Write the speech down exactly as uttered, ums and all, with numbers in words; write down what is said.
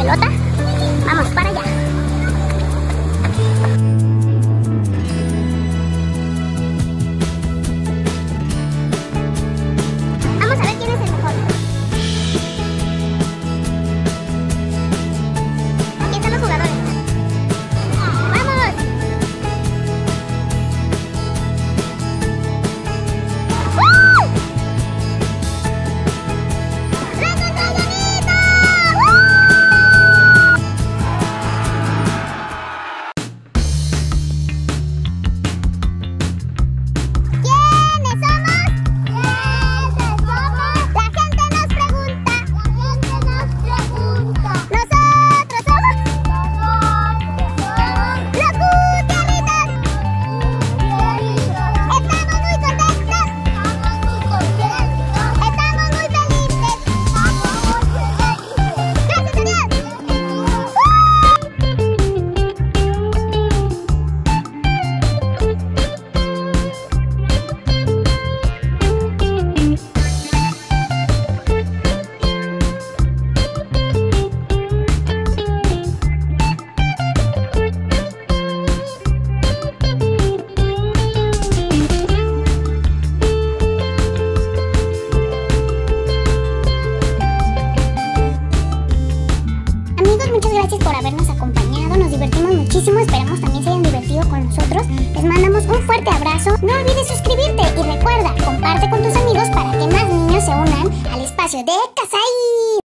pelota. Vamos para allá. Vamos a ver quién es el mejor. Aquí están los jugadores. ¡Vamos! ¡Uh! ¡Brandon Rayanito! ¿Quiénes somos? ¿Quiénes somos? La gente nos pregunta. La gente nos pregunta. Nosotros somos. Nosotros somos. Los Gutielitos. Estamos muy contentos. Estamos muy contentos. Estamos muy felices. Estamos muy felices. Gracias a Dios. Amigos, muchas gracias por habernos acompañado, nos divertimos muchísimo, esperamos también se hayan divertido con nosotros. Les mandamos un fuerte abrazo, no olvides suscribirte y recuerda, comparte con tus amigos para que más niños se unan al espacio de Kasai.